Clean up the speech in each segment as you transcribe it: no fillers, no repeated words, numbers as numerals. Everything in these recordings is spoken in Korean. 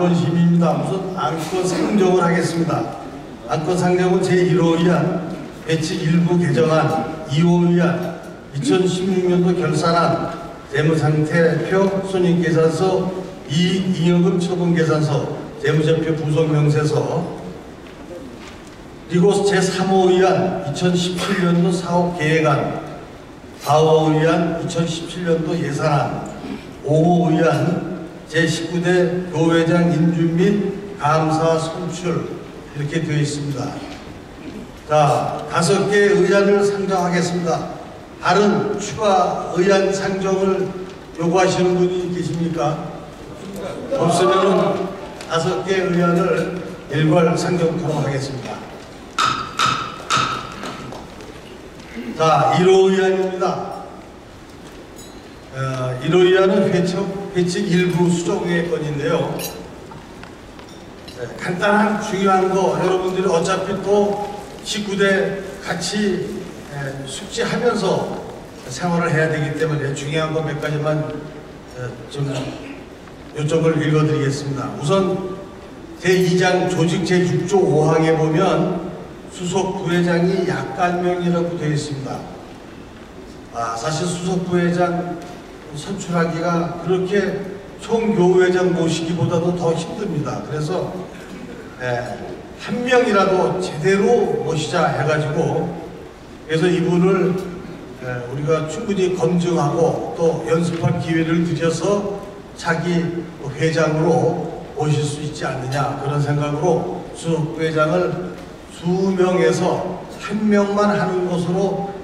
안건심입니다. 무슨 안건 상정을 하겠습니다. 안건 상정은 제1호 의안 배치 일부 개정안 2호 의안 2016년도 결산안 재무상태표 손익계산서 이익잉여금 처분계산서 재무제표 부속명세서 그리고 제3호 의안 2017년도 사업계획안 4호 의안 2017년도 예산안 5호 의안 제19대 교회장 인준 및 감사 송출 이렇게 되어 있습니다. 자, 5개의 의안을 상정하겠습니다. 다른 추가 의안 상정을 요구하시는 분이 계십니까? 없으면 5개의 의안을 일괄 상정토록 하겠습니다. 자, 1호 의안입니다. 1호 의안은 회칙 일부 수정의 건인데요. 간단한 중요한 거 여러분들이 어차피 또 19대 같이 숙지하면서 생활을 해야 되기 때문에 중요한 거 몇 가지만 좀 요점을 읽어드리겠습니다. 우선 제2장 조직 제6조 5항에 보면 수석 부회장이 약간명이라고 되어 있습니다. 사실 수석 부회장 선출하기가 그렇게 총교회장 모시기보다도 더 힘듭니다. 그래서 한 명이라도 제대로 모시자 해가지고 그래서 이분을 우리가 충분히 검증하고 또 연습할 기회를 드려서 차기 회장으로 모실 수 있지 않느냐 그런 생각으로 수석 부회장을 2명에서 1명만 하는 것으로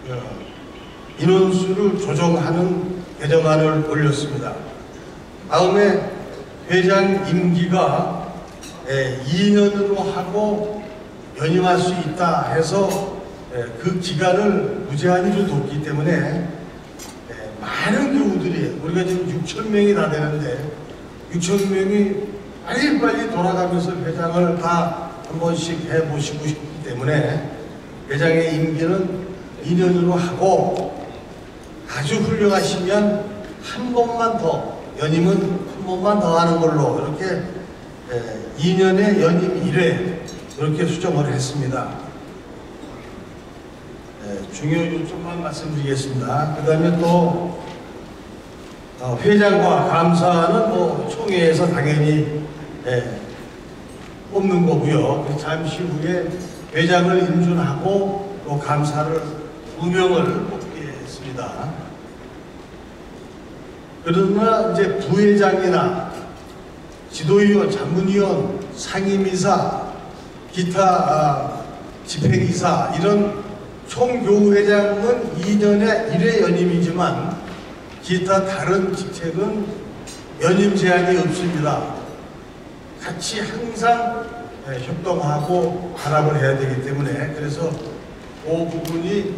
인원수를 조정하는 개정안을 올렸습니다. 다음에 회장 임기가 2년으로 하고 연임할 수 있다 해서 그 기간을 무제한으로 뒀기 때문에 많은 교우들이 우리가 지금 6,000명이 다 되는데 6,000명이 빨리빨리 돌아가면서 회장을 다 한 번씩 해보시고 싶기 때문에 회장의 임기는 2년으로 하고 아주 훌륭하시면 한 번만 더 연임은 한 번만 더 하는 걸로 이렇게 2년의 연임 1회 이렇게 수정을 했습니다. 중요한 요점만 말씀드리겠습니다. 그 다음에 또 회장과 감사는 뭐 총회에서 당연히 뽑는 거고요. 잠시 후에 회장을 인준하고 또 감사를 2명을 뽑게 했습니다. 그러나 이제 부회장이나 지도위원, 자문위원, 상임이사, 기타 집행이사 이런 총교회장은 2년에 1회 연임이지만 기타 다른 직책은 연임 제한이 없습니다. 같이 항상 협동하고 단합을 해야 되기 때문에 그래서 그 부분이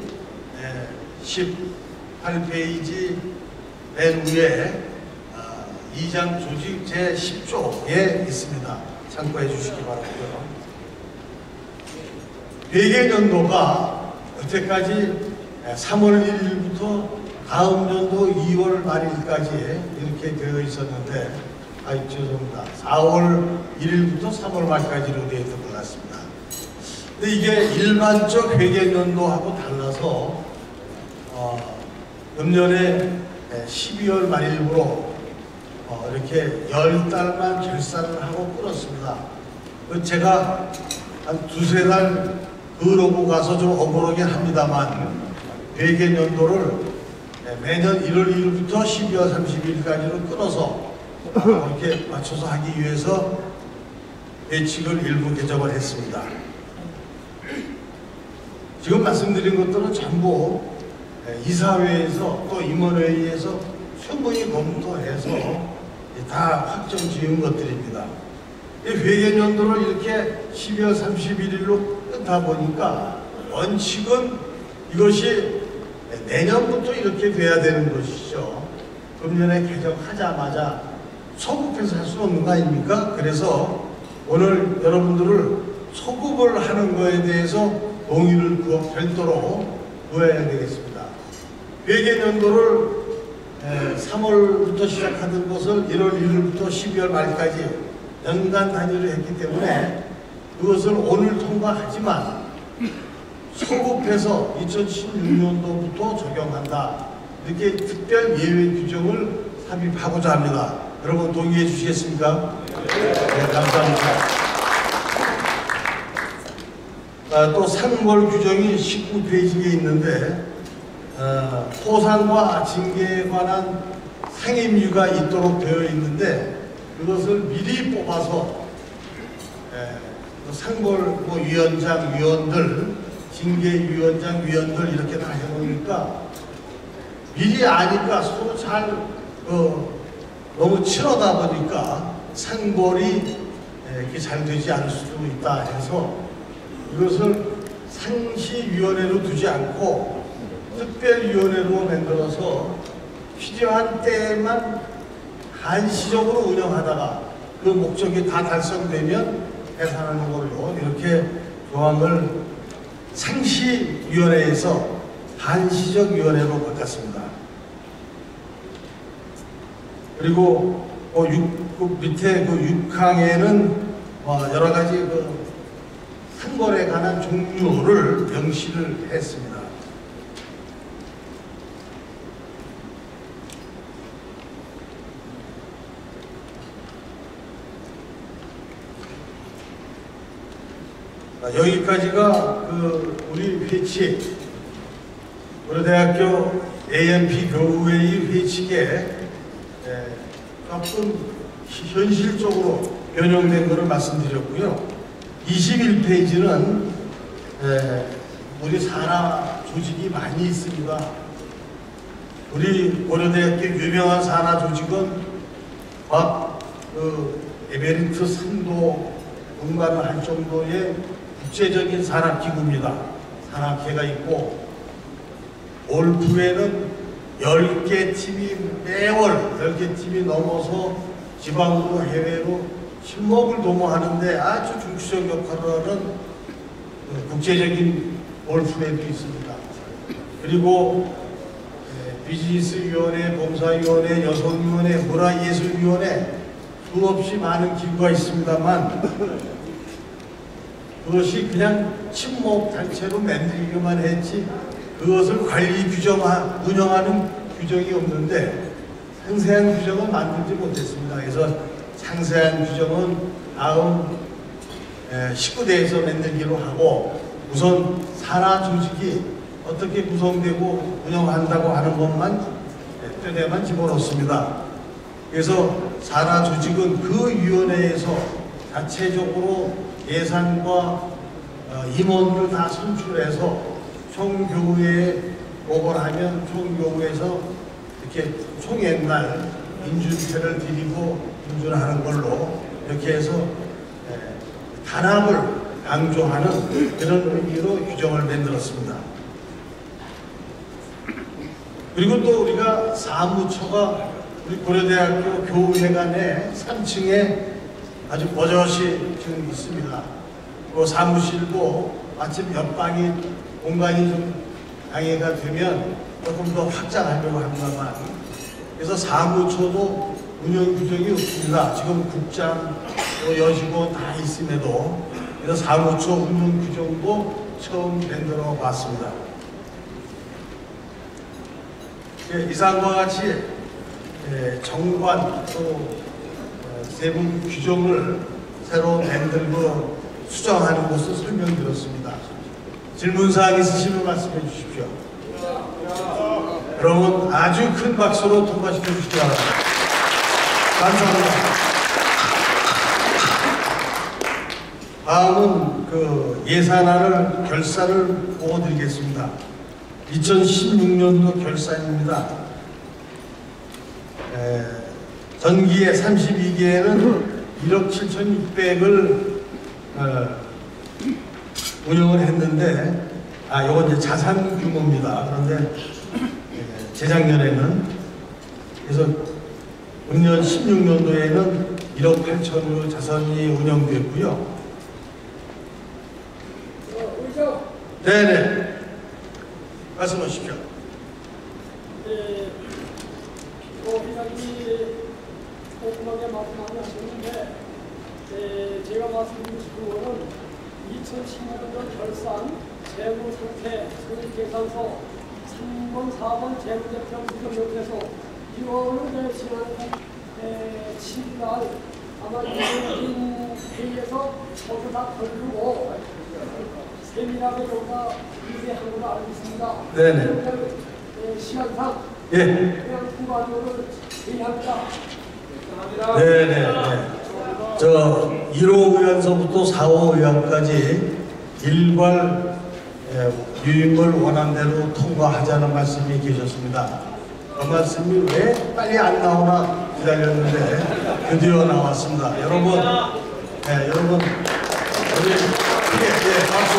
18페이지 맨 위에 2장 조직 제10조에 있습니다. 참고해 주시기 바라고요. 회계연도가 여태까지 3월 1일부터 다음 연도 2월 말일까지 이렇게 되어 있었는데 죄송합니다. 4월 1일부터 3월 말까지로 되어 있던 것 같습니다. 근데 이게 일반적 회계연도하고 달라서 금년에 12월 말일부로 이렇게 10달만 결산을 하고 끊었습니다. 제가 한 두세 달 그러고 가서 좀 억울하긴 합니다만 회계연도를 매년 1월 1일부터 12월 31일까지로 끊어서 이렇게 맞춰서 하기 위해서 예칙을 일부 개정을 했습니다. 지금 말씀드린 것들은 전부 이사회에서 또 임원회의에서 충분히 검토해서 다 확정 지은 것들입니다. 회계연도를 이렇게 12월 31일로 끊다 보니까 원칙은 이것이 내년부터 이렇게 돼야 되는 것이죠. 금년에 개정하자마자 소급해서 할 수 없는 거 아닙니까? 그래서 오늘 여러분들을 소급을 하는 거에 대해서 동의를 별도로 구해야 되겠습니다. 회계연도를 3월부터 시작하던 것을 1월 1일부터 12월 말까지 연간 단위로 했기 때문에 그것을 오늘 통과하지만 소급해서 2016년도부터 적용한다. 이렇게 특별 예외 규정을 삽입하고자 합니다. 여러분 동의해 주시겠습니까? 네, 감사합니다. 또 상벌 규정이 19페이지에 있는데 포상과 징계에 관한 상임위가 있도록 되어 있는데 그것을 미리 뽑아서 상벌 위원장, 위원들, 징계위원장, 위원들 이렇게 다 해놓으니까 미리 아니까 서로 잘 너무 치러다 보니까 상벌이 이렇게 잘 되지 않을 수도 있다 해서 이것을 상시위원회로 두지 않고 특별위원회로 만들어서 필요한 때에만 한시적으로 운영하다가 그 목적이 다 달성되면 해산하는 걸로 이렇게 조항을 상시위원회에서 한시적 위원회로 바꿨습니다. 그리고 밑에 6항에는 여러 가지 상벌에 관한 종류를 명시를 했습니다. 여기까지가 우리 회칙, 고려대학교 AMP 교우회의 회칙에 조금 현실적으로 변형된 것을 말씀드렸고요. 21페이지는 우리 산하 조직이 많이 있습니다. 우리 고려대학교 유명한 산하 조직은 에메리트 선도 공간을 할 정도의 국제적인 산악기구입니다. 산악회가 있고 골프에는 10개 팀이 매월 10개 팀이 넘어서 지방으로 해외로 친목을 도모하는데 아주 중추적 역할을 하는 국제적인 골프회도 있습니다. 그리고 비즈니스위원회, 봉사위원회, 여성위원회, 문화예술위원회 수없이 많은 기구가 있습니다만 그것이 그냥 친목 단체로 만들기만 했지 그것을 관리 운영하는 규정이 없는데 상세한 규정은 만들지 못했습니다. 그래서 상세한 규정은 다음 19대에서 만들기로 하고 우선 산하 조직이 어떻게 구성되고 운영한다고 하는 것만 뼈대만 집어넣습니다. 그래서 산하 조직은 그 위원회에서 자체적으로 예산과 임원을 다 선출해서 총교회에 보고를 하면 총교회에서 이렇게 총연날 인준표를 드리고 인준하는 걸로 이렇게 해서 단합을 강조하는 그런 의미로 규정을 만들었습니다. 그리고 또 우리가 사무처가 우리 고려대학교 교우회관에 3층에 아주 버젓이 지금 있습니다. 그 사무실도 마침 옆방이 공간이 좀 양해가 되면 조금 더 확장하려고 합니다만 그래서 사무처도 운영 규정이 없습니다. 지금 국장, 여직원 다 있음에도 그래서 사무처 운영 규정도 처음 만들어 봤습니다. 이상과 같이 정관 또 세부 규정을 새로 만들고 수정하는 것을 설명드렸습니다. 질문사항 있으시면 말씀해 주십시오. 여러분 아주 큰 박수로 통과시켜 주시기 바랍니다. 감사합니다. 다음은 예산안을 결산을 보고드리겠습니다. 2016년도 결산입니다. 전기에 32개에는 1억 7,600을 운영을 했는데 이건 이제 자산 규모입니다. 그런데 재작년에는 그래서 금년 16년도에는 1억 8천으로 자산이 운영됐고요. 네네. 말씀하십시오. 회장님이 꼼꼼하게 말씀하셨는데 제가 말씀드리고 싶은 것은 2016년 결산 재무상태 손익계산서 3번, 4번 재무제표 구성협에서 이거는 지난 7일 아마 이번 회의에서 저도 다 걸고 세밀하게 여기가 인쇄한 걸로 알고 있습니다. 네네. 시간상 예. 후반으로 회의합니다. 네네. 저 1호 의원서부터 4호 의원까지 일괄 유인물 원안대로 통과하자는 말씀이 계셨습니다. 그 말씀이 왜 빨리 안 나오나 기다렸는데 드디어 나왔습니다. 여러분, 여러분 우리 크게 박수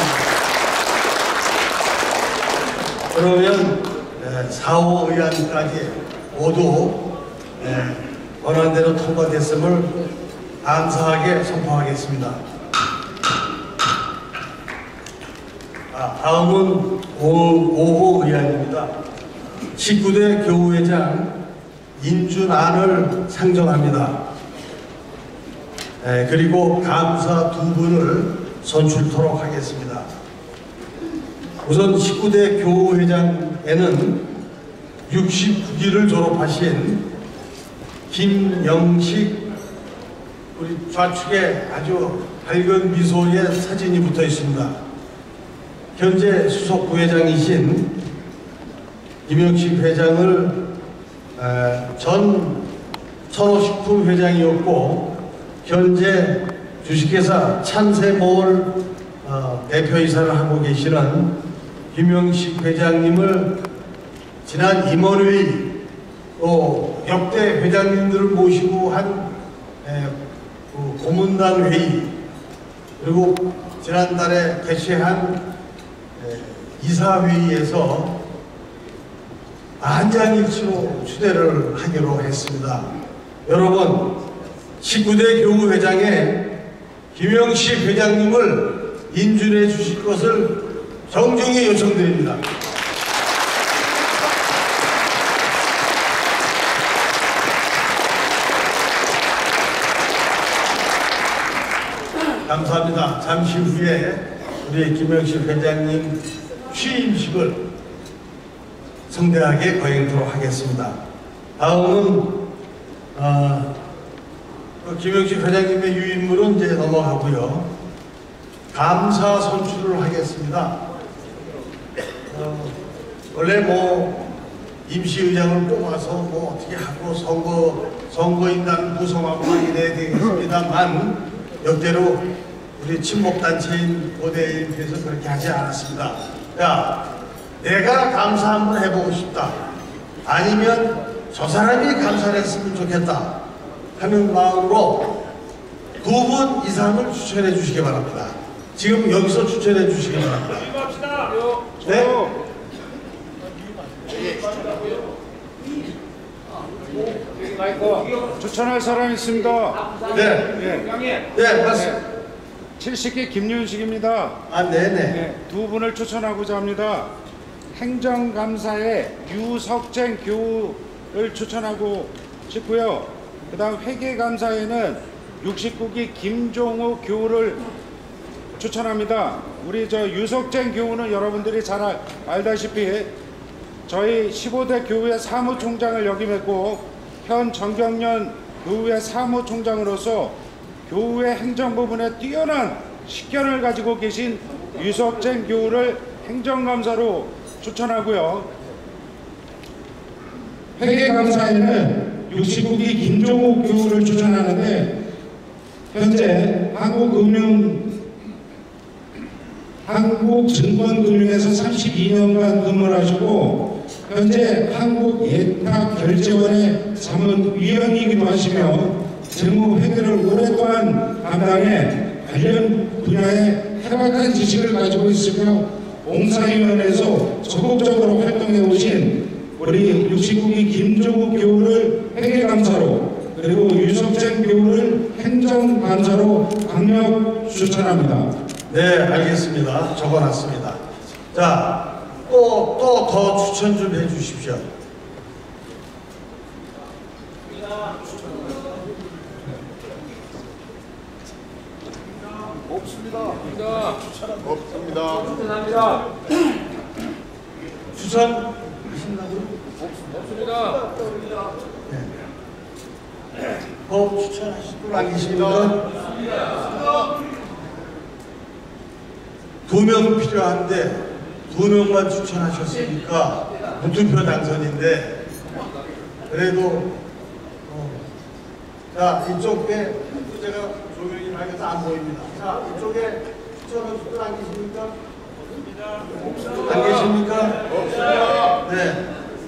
부탁드립니다. 그러면 4호 의안까지 모두 원안대로 통과됐음을 감사하게 선포하겠습니다. 다음은 5호 의안입니다. 19대 교우회장 인준안을 상정합니다. 그리고 감사 2분을 선출토록 하겠습니다. 우선 19대 교우회장에는 69기를 졸업하신 김영식, 우리 좌측에 아주 밝은 미소의 사진이 붙어 있습니다. 현재 수석 부회장이신 김영식 회장을 전 선호식품 회장이었고 현재 주식회사 찬세몰 대표이사를 하고 계시는 김영식 회장님을 지난 임원회의 또 역대 회장님들을 모시고 한 고문단 회의 그리고 지난달에 개최한 이사회의에서 만장일치로 추대를 하기로 했습니다. 여러분 19대 교우회장에 김영식 회장님을 인준해 주실 것을 정중히 요청드립니다. 감사합니다. 잠시 후에 우리 김영식 회장님 취임식을 성대하게 거행토록 하겠습니다. 다음은 김영식 회장님의 유인물은 이제 넘어가고요. 감사 선출을 하겠습니다. 원래 뭐 임시의장을 뽑아서 뭐 어떻게 하고 선거인단 구성하고 이래야 되겠습니다만 역대로 우리 친목단체인 고대인께서 그렇게 하지 않았습니다. 야, 내가 감사 한번 해보고 싶다. 아니면 저 사람이 감사를 했으면 좋겠다 하는 마음으로 2분 이상을 추천해 주시기 바랍니다. 지금 여기서 추천해 주시기 바랍니다. 네? 추천할 사람 있습니다. 네. 네, 맞습니다. 70기 김윤식입니다. 네네. 네, 2분을 추천하고자 합니다. 행정감사에 유석쟁 교우를 추천하고 싶고요. 그 다음 회계감사에는 69기 김종우 교우를 추천합니다. 우리 저 유석쟁 교우는 여러분들이 잘 알다시피 저희 15대 교우의 사무총장을 역임했고 현 정경련 교우의 사무총장으로서 교우의 행정 부분에 뛰어난 식견을 가지고 계신 유석쟁 교우를 행정감사로 추천하고요. 회계감사에는 69기 김종욱 교우를 추천하는데 현재 한국증권금융에서 32년간 근무를 하시고 현재 한국예탁결제원의 자문위원이기도 하시며 재무회계를 오랫동안 담당해 관련 분야에 해박한 지식을 가지고 있으며 봉사위원회에서 적극적으로 활동해 오신 우리 69기 김종욱 교우를 회계감사로 그리고 유석쟁 교우를 행정감사로 강력 추천합니다. 네, 알겠습니다. 적어놨습니다. 자, 또 더 추천 좀 해주십시오. 추천? 법 추천하실 분 안 계십니까? 2명 필요한데 2명만 추천하셨으니까 무투표 당선인데 그래도 자 이쪽에 제가 조명이 밝아서 안 보입니다. 자 이쪽에 추천하실 분 안 계십니까? 안 계십니까? 네.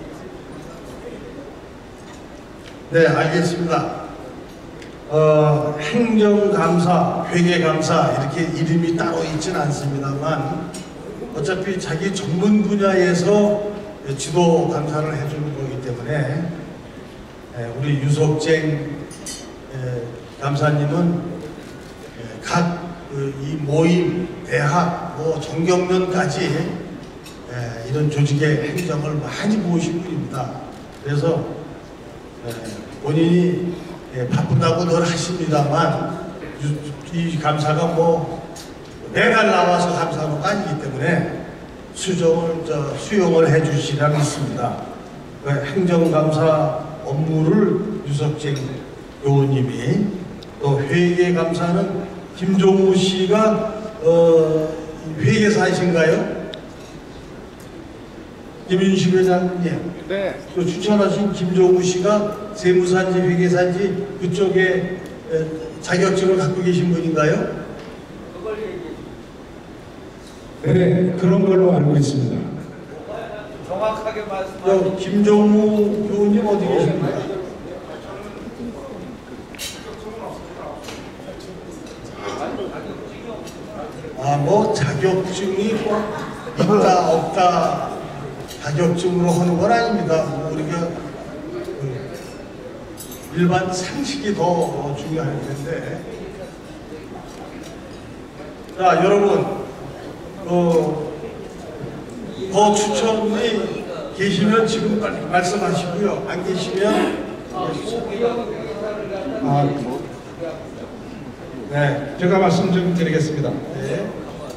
네, 알겠습니다. 행정감사, 회계감사 이렇게 이름이 따로 있지는 않습니다만 어차피 자기 전문 분야에서 지도 감사를 해주는 거기 때문에 우리 유석쟁 감사님은 각 이 모임, 대학, 뭐 정경련까지 이런 조직의 행정을 많이 보신 분입니다. 그래서 본인이 바쁘다고 늘 하십니다만 이 감사가 뭐 매달 나와서 감사하는 거 아니기 때문에 수용을 해주시라고 있습니다. 행정감사 업무를 유석쟁 의원님이 또 회계감사는 김종우 씨가 회계사이신가요? 김윤식 회장님. 네. 또 추천하신 김종우 씨가 세무사인지 회계사인지 그쪽에 자격증을 갖고 계신 분인가요? 네, 그런 걸로 알고 있습니다. 정확하게 말씀하시죠. 김종우 교우님 어디 계십니까? 뭐 자격증이 꼭 있다 없다 자격증으로 하는 건 아닙니다. 우리가 일반 상식이 더 중요할 텐데. 자, 여러분, 더 추천이 계시면 지금 말씀하시고요. 안 계시면 네, 제가 말씀 좀 드리겠습니다. 네.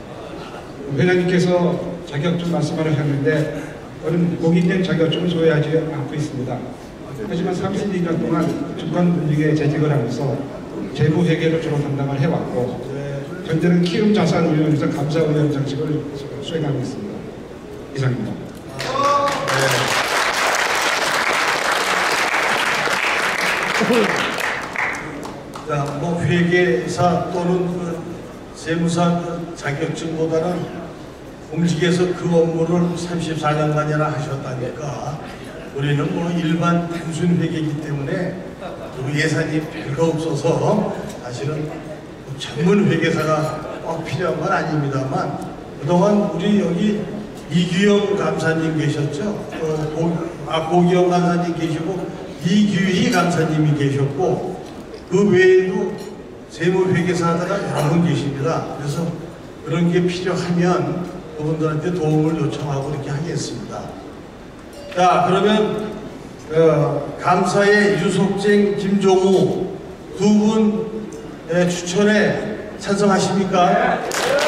회장님께서 자격증 말씀을 하셨는데 저는 공인된 자격증을 소유하지 않고 있습니다. 하지만 32년 동안 주권분직에 재직을 하면서 재무회계를 주로 담당을 해왔고 현재는 키움자산운용에서 감사위원장직을 수행하고 있습니다. 이상입니다. 자, 뭐 회계사 또는 세무사 자격증보다는 공직에서 그 업무를 34년간이나 하셨다니까 우리는 뭐 일반 단순 회계이기 때문에 예산이 별거 없어서 사실은 전문 회계사가 꼭 필요한 건 아닙니다만 그동안 우리 여기 이규영 감사님 계셨죠? 고기영 감사님 계시고 이규희 감사님이 계셨고 그 외에도 세무회계사가 여러 분 계십니다. 그래서 그런 게 필요하면 그분들한테 도움을 요청하고 이렇게 하겠습니다. 자, 그러면 감사의 유석쟁, 김종우 두 분 추천에 찬성하십니까?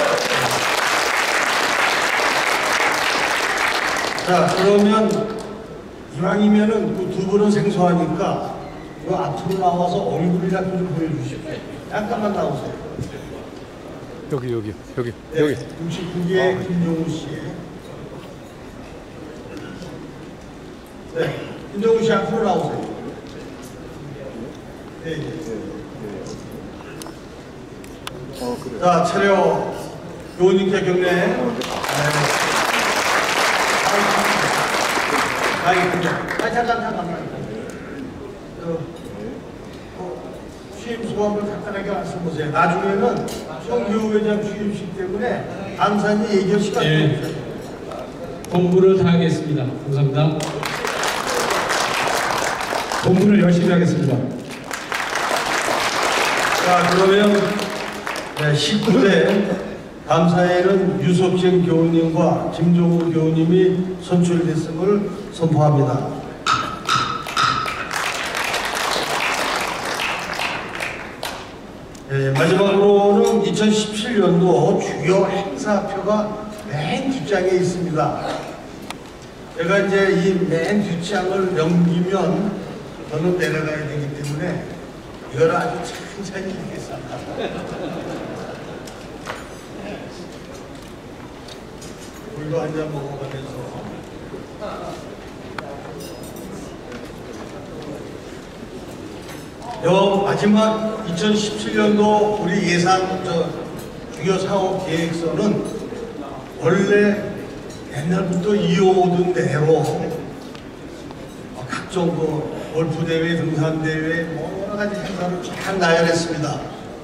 자, 그러면 이왕이면은 그 두 분은 생소하니까 그 앞으로 나와서 얼굴이라도 좀 보여주십시오. 잠깐만 나오세요. 여기. 네, 69기의 김종우 씨. 네, 김종우 씨 앞으로 나오세요. 네, 네. 그래. 자, 차려 교우님께 경례. 네. 잠깐만. 취임 소감을 간단하게 말씀보세요. 나중에는 정규 회장 취임식 때문에 감사님 얘기할 시간이 없어요. 공부를 다하겠습니다. 감사합니다. 공부를 열심히 하겠습니다. 자, 그러면 19대 감사에는 유석쟁 교우님과 김종우 교우님이 선출됐음을 선포합니다. 마지막으로는 2017년도 주요 행사표가 맨 뒷장에 있습니다. 제가 이제 이 맨 뒷장을 넘기면 저는 내려가야 되기 때문에 이걸 아주 천천히 읽겠습니다. 물도 한 잔 먹어가면서. 마지막 2017년도 우리 예산 주요 사업 계획서는 원래 옛날부터 이어오던 대로 각종 골프 대회, 등산 대회, 여러 가지 행사를 쫙 나열했습니다.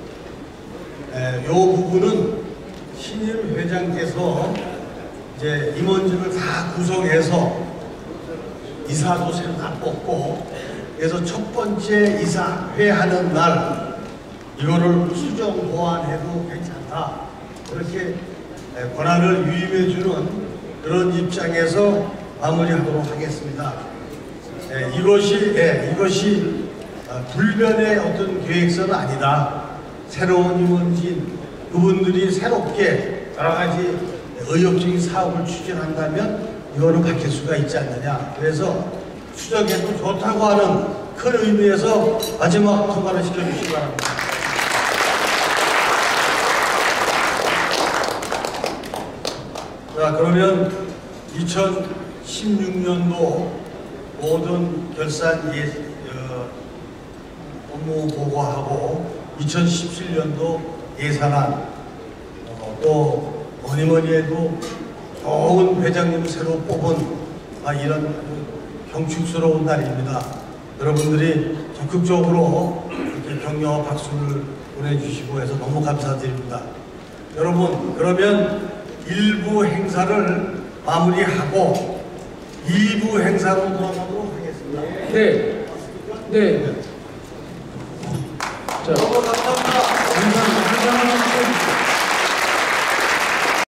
이 부분은 신임 회장께서 이제 임원진을 다 구성해서 이사도 새로 다 뽑고, 그래서 첫 번째 이사회 하는 날 이거를 수정 보완해도 괜찮다, 그렇게 권한을 위임해주는 그런 입장에서 마무리하도록 하겠습니다. 이것이 불변의 어떤 계획서는 아니다. 새로운 임원진 그분들이 새롭게 여러 가지 의욕적인 사업을 추진한다면 이거는 바뀔 수가 있지 않느냐. 그래서 수정해도 좋다고 하는 큰 의미에서 마지막 통과를 시켜주시기 바랍니다. 자, 그러면 2016년도 모든 결산 업무 보고하고 2017년도 예산안, 또 뭐니 해도 좋은 회장님을 새로 뽑은 이런 경축스러운 날입니다. 여러분들이 적극적으로 이렇게 격려와 박수를 보내주시고 해서 너무 감사드립니다. 여러분, 그러면 1부 행사를 마무리하고 2부 행사로 돌아가도록 하겠습니다. 네. 자, 너무 감사합니다. 감사합니다.